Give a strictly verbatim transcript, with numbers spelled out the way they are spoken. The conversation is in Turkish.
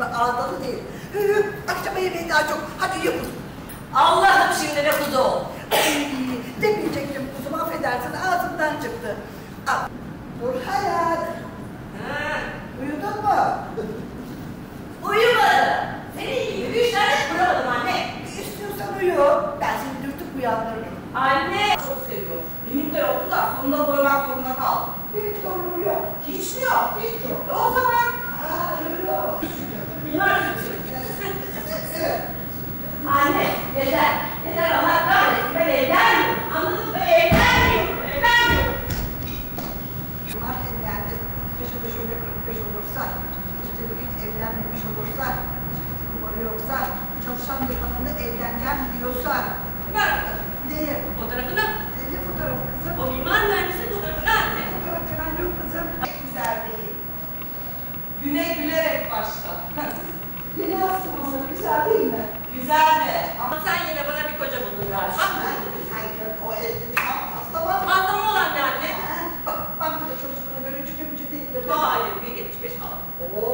gibi ağdalı değil. Hı, akşama yemeği daha çok. Hadi ye kuzum. Allah'ım şimdi ne kuzu ol. Demeyecektim kuzum, affedersin, ağzımdan çıktı. Al. Dur hayat. Ha. Uyudun mu? Uyumadım. Senin gibi bir işaret kuramadım anne. İstiyorsan uyu. Ben seni dürtüp uyandırırım. Anne çok seviyor. Benim de yoktu da sonunda koymak zorunda kaldım. Benim sorunum yok. Hiç mi yok? Hiç yok. E o zaman Aa, yok. bunlar anne yeter. Yeter Allah kahretsin. Ben evlenmiyorum. Anladın mı? Evlenmiyorum. Evlenmiyorum. Bunlar evlendi. Yaşında şöyle kırk beş olursa, üstelik hiç evlenmemiş olursa, hiçbir kumarı yoksa, çalışan bir hanımla evleneceğim diyorsa, Ver değil. fotoğrafını. Ne fotoğrafı kızım? O mimar mühendisi fotoğrafını anne. Fotoğraf falan yok kızım. Güzel değil. Güne gülerek başla. Yeni astım masa güzel değil mi? Güzel de. Ama sen yine bana bir koca buldun galiba. Hayır, o evde tam hasta var. Fazla olan ne anne? Bak, bankada çocukluğuna göre cüce müce değildir. Hayır, bir yetmiş beş falan. Oo,